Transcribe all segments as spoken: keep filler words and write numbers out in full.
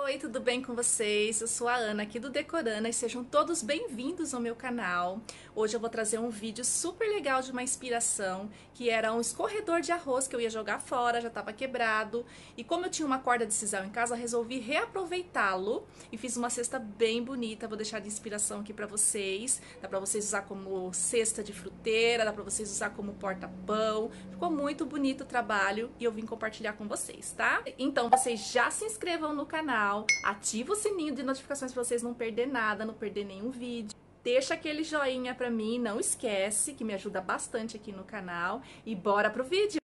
Oi, tudo bem com vocês? Eu sou a Ana aqui do Decorana e sejam todos bem-vindos ao meu canal. Hoje eu vou trazer um vídeo super legal de uma inspiração, que era um escorredor de arroz que eu ia jogar fora, já estava quebrado. E como eu tinha uma corda de sisal em casa, resolvi reaproveitá-lo e fiz uma cesta bem bonita. Vou deixar de inspiração aqui para vocês. Dá para vocês usar como cesta de fruteira, dá para vocês usar como porta-pão. Ficou muito bonito o trabalho e eu vim compartilhar com vocês, tá? Então vocês já se inscrevam no canal, ativa o sininho de notificações para vocês não perder nada, não perder nenhum vídeo. Deixa aquele joinha pra mim, não esquece, que me ajuda bastante aqui no canal. E bora pro vídeo!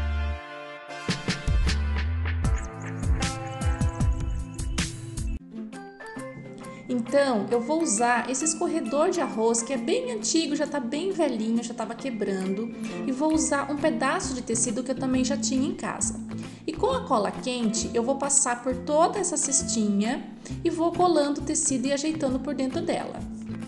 Então, eu vou usar esse escorredor de arroz, que é bem antigo, já tá bem velhinho, já tava quebrando. E vou usar um pedaço de tecido que eu também já tinha em casa. E com a cola quente, eu vou passar por toda essa cestinha e vou colando o tecido e ajeitando por dentro dela.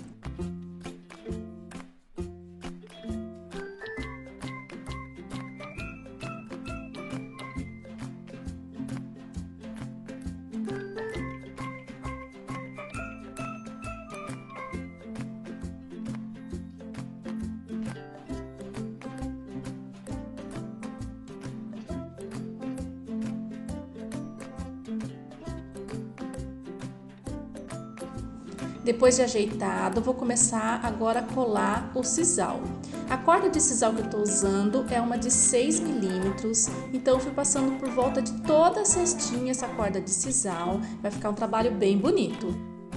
Depois de ajeitado, vou começar agora a colar o sisal. A corda de sisal que eu estou usando é uma de seis milímetros, então eu fui passando por volta de toda a cestinha essa corda de sisal, vai ficar um trabalho bem bonito.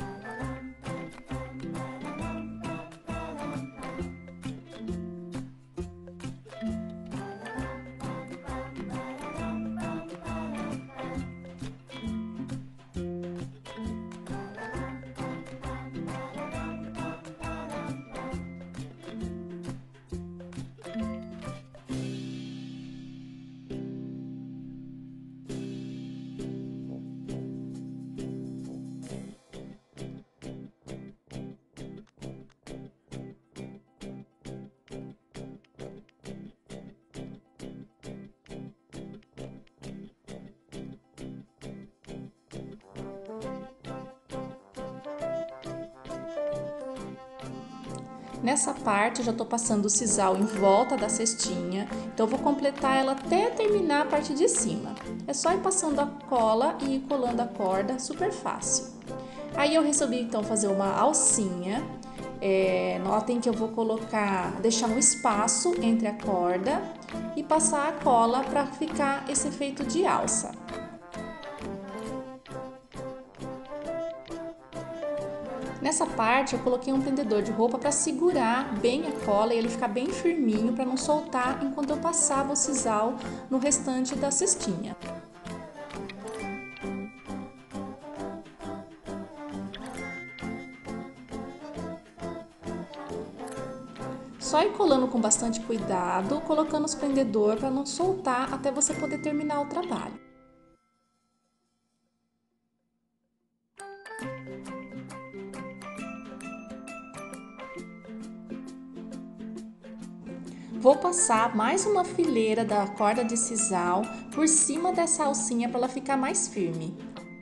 Nessa parte eu já tô passando o sisal em volta da cestinha, então eu vou completar ela até terminar a parte de cima. É só ir passando a cola e ir colando a corda, super fácil. Aí eu resolvi então fazer uma alcinha. É, notem que eu vou colocar, deixar um espaço entre a corda e passar a cola para ficar esse efeito de alça. Nessa parte eu coloquei um prendedor de roupa para segurar bem a cola e ele ficar bem firminho para não soltar enquanto eu passava o sisal no restante da cestinha. Só ir colando com bastante cuidado, colocando os prendedor para não soltar até você poder terminar o trabalho. Vou passar mais uma fileira da corda de sisal por cima dessa alcinha para ela ficar mais firme.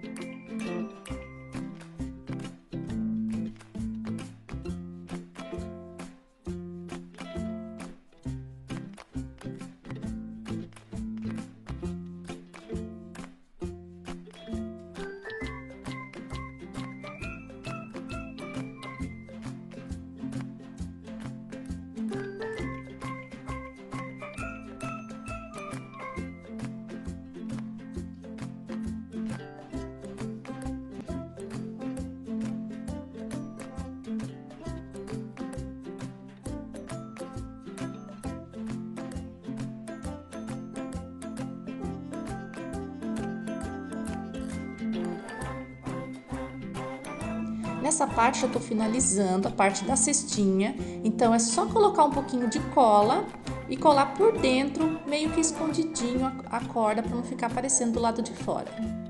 Nessa parte eu tô finalizando a parte da cestinha, então é só colocar um pouquinho de cola e colar por dentro, meio que escondidinho a corda para não ficar aparecendo do lado de fora.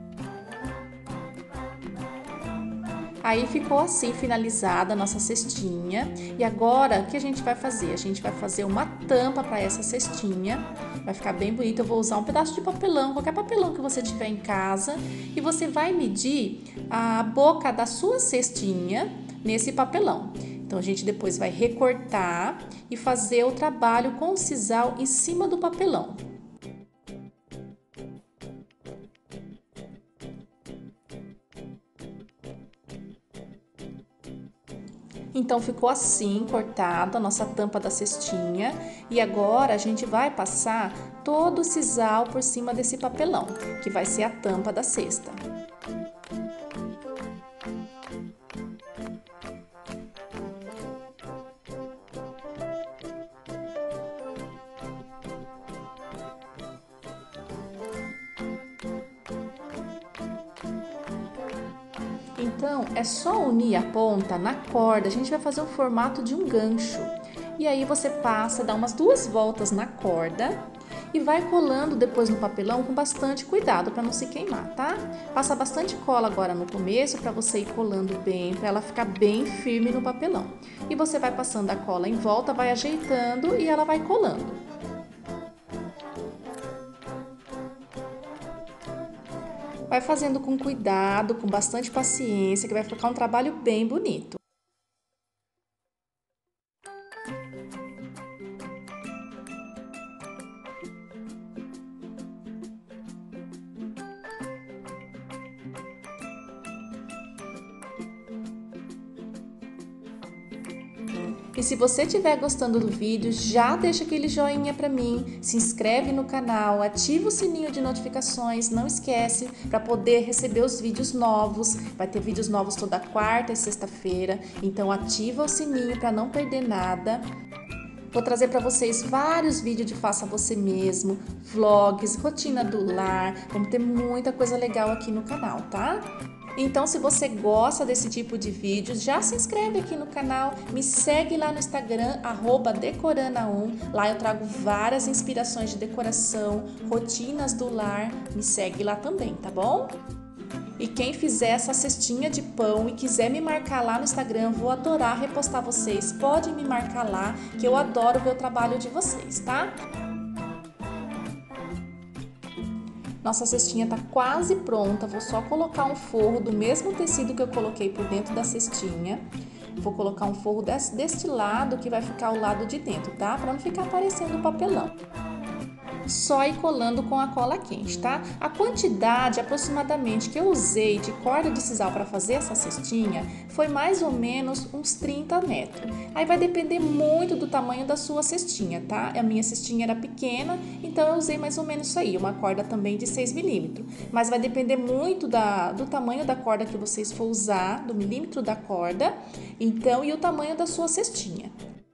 Aí ficou assim finalizada a nossa cestinha. E agora o que a gente vai fazer? A gente vai fazer uma tampa para essa cestinha. vai ficar bem bonito. Eu vou usar um pedaço de papelão, qualquer papelão que você tiver em casa, e você vai medir a boca da sua cestinha nesse papelão. Então, a gente depois vai recortar e fazer o trabalho com o sisal em cima do papelão. Então, ficou assim, cortada a nossa tampa da cestinha. E agora, a gente vai passar todo o sisal por cima desse papelão, que vai ser a tampa da cesta. Então, é só unir a ponta na corda, a gente vai fazer o formato de um gancho. E aí você passa, dá umas duas voltas na corda e vai colando depois no papelão com bastante cuidado para não se queimar, tá? Passa bastante cola agora no começo para você ir colando bem, para ela ficar bem firme no papelão. E você vai passando a cola em volta, vai ajeitando e ela vai colando. Vai fazendo com cuidado, com bastante paciência, que vai ficar um trabalho bem bonito. E se você estiver gostando do vídeo, já deixa aquele joinha para mim, se inscreve no canal, ativa o sininho de notificações, não esquece, para poder receber os vídeos novos. Vai ter vídeos novos toda quarta e sexta-feira, então ativa o sininho para não perder nada. Vou trazer para vocês vários vídeos de faça você mesmo, vlogs, rotina do lar, vamos ter muita coisa legal aqui no canal, tá? Então, se você gosta desse tipo de vídeo, já se inscreve aqui no canal, me segue lá no Instagram, arroba decorana um. Lá eu trago várias inspirações de decoração, rotinas do lar, me segue lá também, tá bom? E quem fizer essa cestinha de pão e quiser me marcar lá no Instagram, vou adorar repostar vocês. Pode me marcar lá, que eu adoro ver o trabalho de vocês, tá? Nossa cestinha tá quase pronta, vou só colocar um forro do mesmo tecido que eu coloquei por dentro da cestinha. Vou colocar um forro desse, deste lado que vai ficar ao lado de dentro, tá? Para não ficar aparecendo o papelão. Só ir colando com a cola quente, tá? A quantidade aproximadamente que eu usei de corda de sisal para fazer essa cestinha foi mais ou menos uns trinta metros. Aí vai depender muito do tamanho da sua cestinha, tá? A minha cestinha era pequena, então eu usei mais ou menos isso aí, uma corda também de seis milímetros. Mas vai depender muito da, do tamanho da corda que vocês for usar, do milímetro da corda, então, e o tamanho da sua cestinha.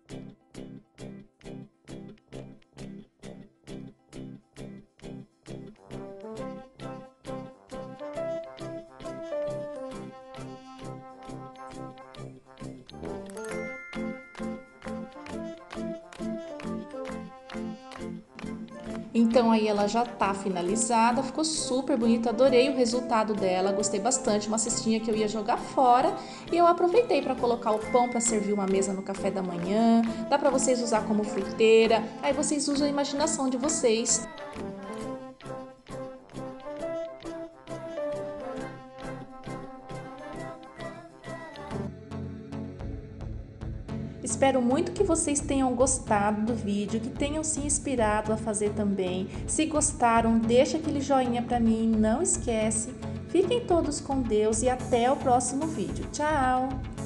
Então, aí ela já tá finalizada, ficou super bonita, adorei o resultado dela, gostei bastante, uma cestinha que eu ia jogar fora e eu aproveitei para colocar o pão para servir uma mesa no café da manhã, dá para vocês usar como fruteira, aí vocês usam a imaginação de vocês. Espero muito que vocês tenham gostado do vídeo, que tenham se inspirado a fazer também. Se gostaram, deixa aquele joinha para mim, não esquece. Fiquem todos com Deus e até o próximo vídeo. Tchau!